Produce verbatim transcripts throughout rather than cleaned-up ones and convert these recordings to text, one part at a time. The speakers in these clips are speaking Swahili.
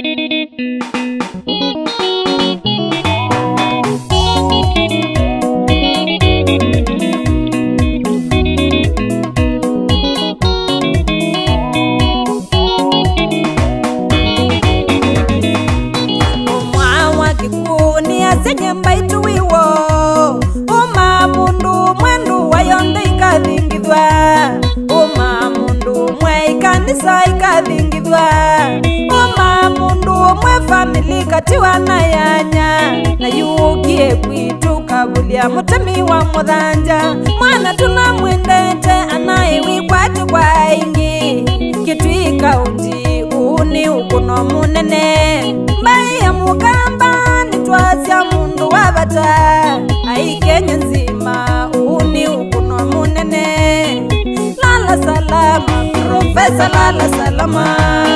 Katiwa na yanya na yukie kwitu kabulia mutemi wa mudhanja mwana tunamwendete anaiwi kwatu kwa ingi kitwika undi uni ukuno munene mbai ya mukamba nitwazia mundu wa bata aikenya nzima uni ukuno munene lala salama profesa lala salama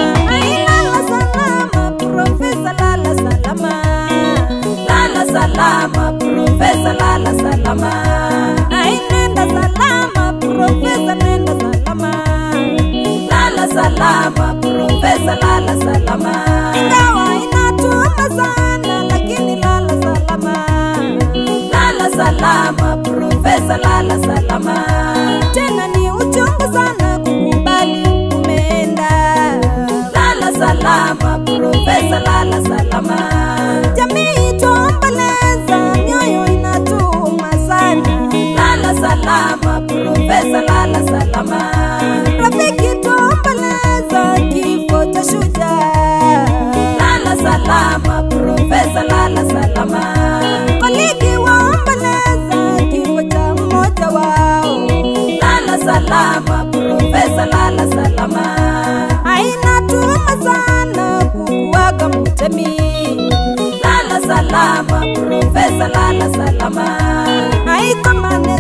salama profesa lala salama ai nenda salama profesa nenda salama lala salama profesa lala salama ingawa inatuma sana lakini lala salama lala salama profesa lala salama tena ni uchungu sana kukubali umeenda lala salama profesa lala salama jamii salama profesa lala salama rafiki tuomboleza kifo cha shujaa lala salama profesa lala salama kolegi waomboleza kifo cha mmoja wao lala salama profesa lala salama aina tuma sana kukuaga mtemi lala salama profesa lala salama aikomane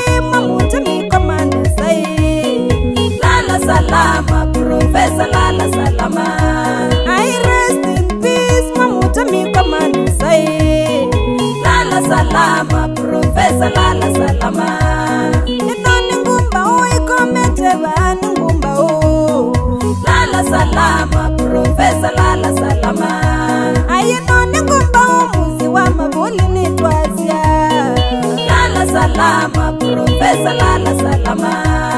salama profesa lala salama I rest in peace mamutami komani sai lala salama profesa lala salama inoni ngumba oi komete bani ngumba o lala salama profesa lala salama ai inoni ngumba muzi wa mabuli nitwazia lala salama profesa lala salama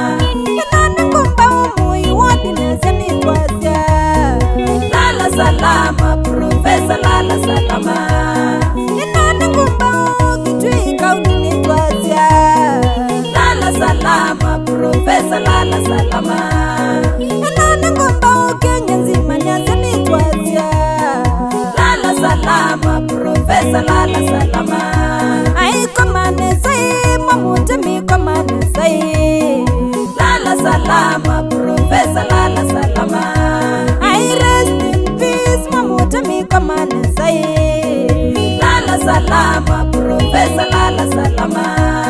salama profesa lala salama inani ngumba kitwika ukinitwazia lala salama profesa lala salama inani ngumba Kenya nzima nyaza nitwazia lala salama profesa lala salama aikomane sai mamutemi komane sai lala salama profesa lala salama mi komane sai lala salama profesa lala salama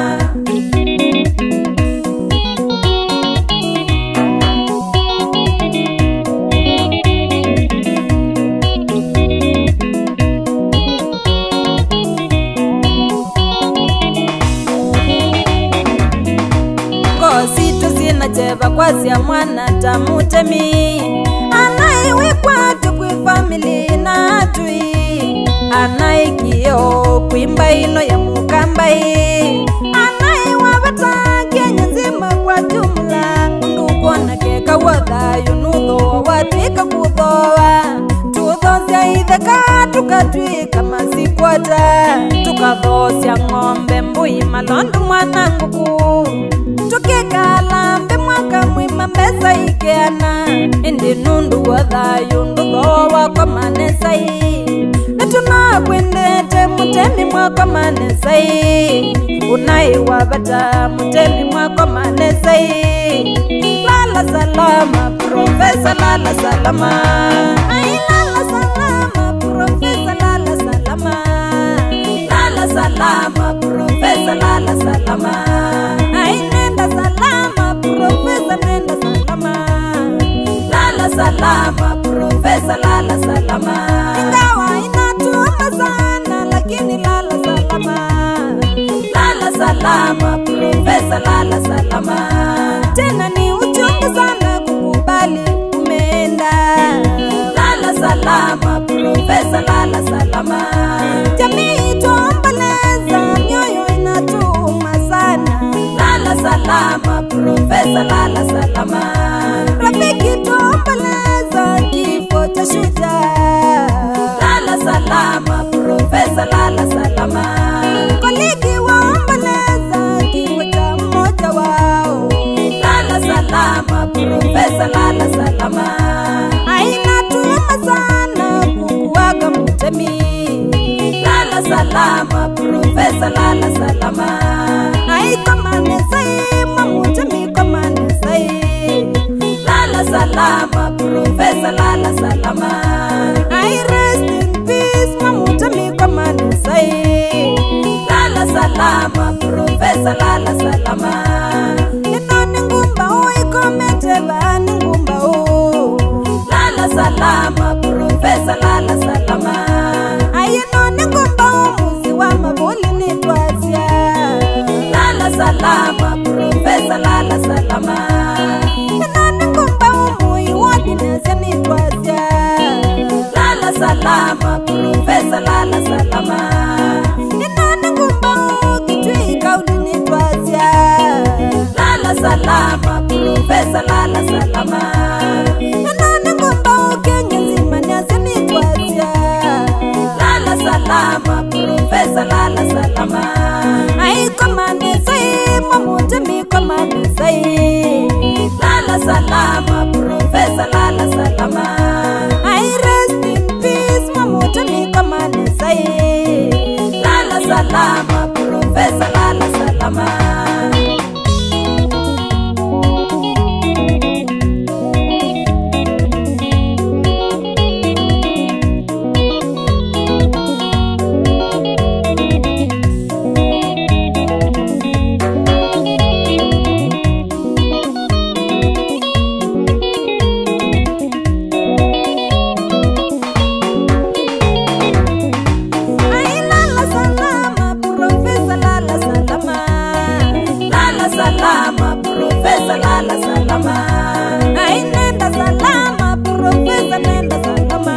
kosi tuzina jeba kwazia mwana tamutemi anaiwikwa family na tui anaikio kuimba ino ya mukambai anai wabata Kenya nzima kwa jumla nduko na keka wadhayo nudho watwika kudhoa tudhozia itheka tukatwika masikwata tukadhosya ng'ombe mbui malondu mwana nguku tukikalambe mwaka mwima mbesa ikeana indi nundu wadhayo ndudhoa kwa manesai netuna kwendete mutemi mwako manesai unai wabata mutemi mwako manesai lala salama profesa lala salama ai lala salama profesa lala salama lala salama profesa lala salama ai nenda salama profesa nenda salama lala salama profesa lala salama ingawa inatuma sana lakini lala salama lala salama profesa lala salama tena ni uchungu sana kukubali umeenda lala salama Profesa lala salama. Rafiki tuomboleza kifo cha shujaa. Lala salama Profesa lala salama. Kolegi waomboleza kifo cha mmoja wao. Lala salama Profesa lala salama. Aina tuuma sana kukuaga Mutemi. Lala salama Profesa lala salama. Ai komane sai Mutemi komane sai. Lala salama Profesa lala salama. I rest in peace Mutemi komane sai. Lala salama Profesa lala salama. Nitoni ngumba oi komete bani ngumba o. Lala salama Profesa lala salama. Ayinoni ngumba umuzi wa mabuli nitwazia. Lala salama Profesa lala salama. Ayinoni ngumba umui wadineze nitwazia. Lala salama Profesa lala salama. Ayinoni ngumba ukitui kauli nitwazia. Lala salama Profesa lala salama. Ayinoni ngumba ukenya nzima nyase nitwazia. Lala salama Profesa lala salama. Ai komane sai Mutemi komane sai. Lala salama Profesa lala salama. I rest in peace Mutemi komane sai. Lala salama Profesa lala salama. Salama Profesa lala salama. Ai nenda salama Profesa nenda salama.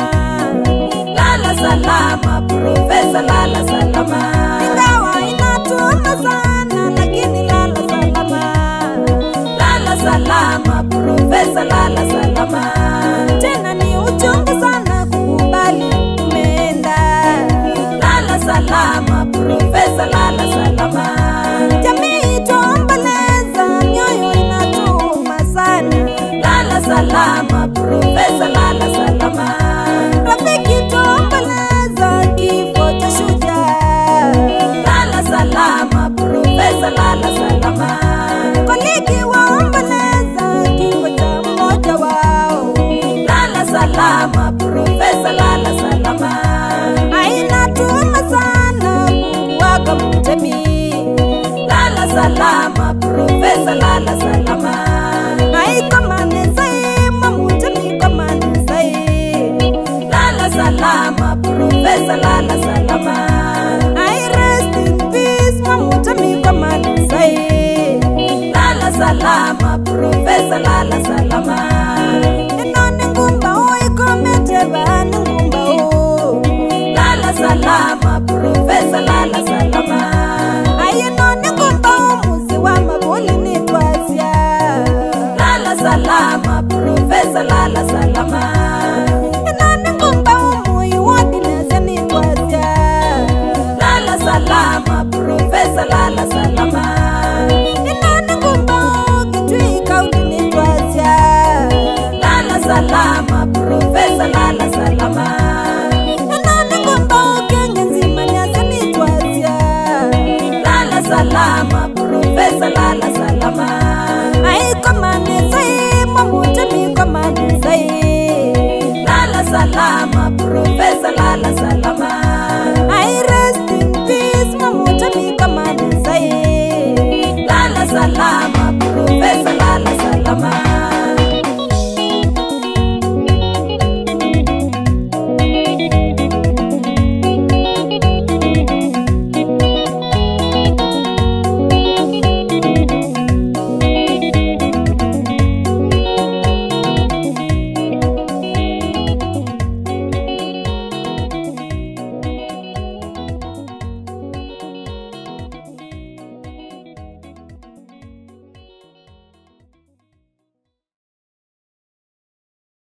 Lala salama Profesa lala salama. Ingawa inatuma sana lakini lala salama. Lala salama Profesa lala salama. Tena ni uchungu sana kukubali umeenda. Lala salama Profesa lala salama. Jamii tuomboleza mioyo inatuma sana. Lala salama Profesa lala salama. Rafiki tuomboleza kifo cha shujaa. Lala salama Profesa lala salama. Kolegi waomboleza kifo cha mmoja wao. Lala salama Profesa lala salama. Aina tuuma sana kukuaga Mutemi. Lala salama Profesa lala salama. Ai komane sai Mutemi komane sai. Lala salama Profesa lala salama. I rest in peace Mutemi komane sai. Lala salama Profesa lala salama. Inoni ngumba oi komete bani ngumba o. Lala salama Profesa lala salama. Ayinoni ngumba umuzi wa mabuli nitwazia. Lala salama Profesa lala salama. Inoni ngumba umui wadineze nitwazia. Lala salama Profesa lala salama. Inoni ngumba ukitui kauli nitwazia. Lala salama Profesa lala salama. Inoni ngumba ukenya nzima nyase nitwazia. Lala salama Profesa lala salama. Ai komane sai Mutemi komane sai. Lala salama Profesa lala salama.